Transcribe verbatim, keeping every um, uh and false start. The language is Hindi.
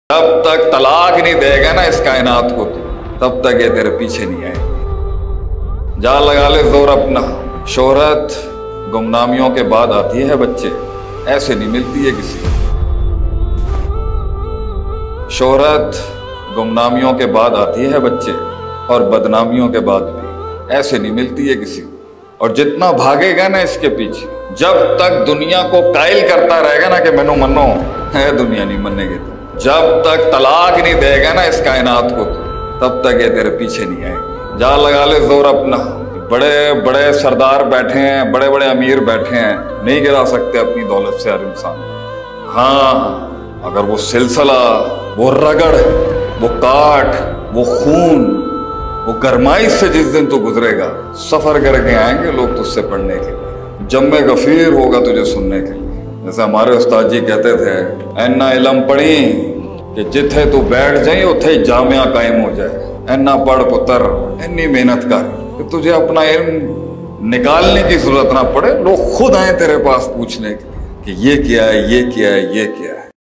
जब तक तलाक नहीं देगा ना इस कायनात को तू, तब तक ये तेरे पीछे नहीं आएगी। जा लगा ले जोर अपना। शोहरत गुमनामियों के बाद आती है बच्चे, ऐसे नहीं मिलती है किसी को। शोहरत गुमनामियों के बाद आती है बच्चे, और बदनामियों के बाद भी ऐसे नहीं मिलती है किसी को। और जितना भागेगा ना इसके पीछे, जब तक दुनिया को कायल करता रहेगा ना कि मैनू मनो, है दुनिया नहीं मनेगी तो। जब तक तलाक नहीं देगा ना इस कायनात को तू, तब तक ये तेरे पीछे नहीं आएगी। जा लगा ले जोर अपना। बड़े बड़े सरदार बैठे हैं, बड़े बड़े अमीर बैठे हैं, नहीं गिरा सकते अपनी दौलत से हर इंसान। हाँ, अगर वो सिलसिला, वो रगड़, वो काट, वो खून, वो गरमाइश से जिस दिन तू गुजरेगा, सफर करके आएंगे लोग तुझसे पढ़ने के लिए। जम्मे गफीर होगा तुझे सुनने के लिए। जैसे हमारे उस्ताद जी कहते थे, ऐना इलम पढ़ी कि जिथे तू बैठ जाए उथे जामिया कायम हो जाए। ऐना पढ़ पुत्र, इतनी मेहनत कर कि तुझे अपना इल्म निकालने की जरूरत ना पड़े, लोग खुद आए तेरे पास पूछने के लिए कि ये क्या है, ये क्या है, ये क्या है।